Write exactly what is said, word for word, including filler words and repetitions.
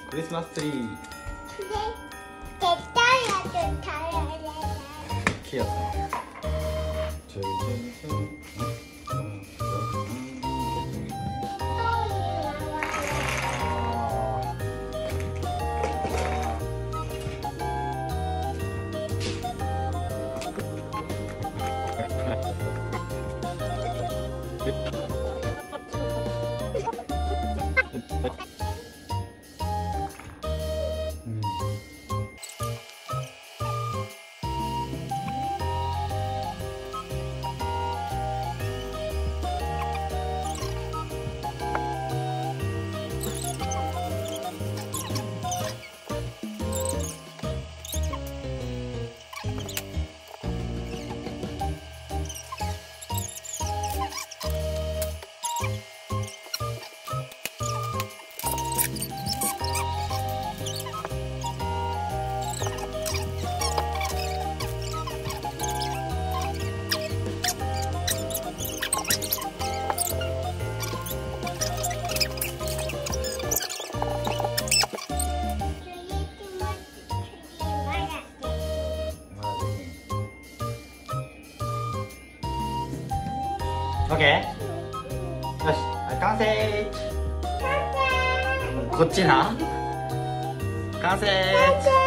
クリスマスツリー。 絶対やって食べれない。 キヨさん。ちょいちょいちょい。オッケー。よし、完成。こっちな。完成。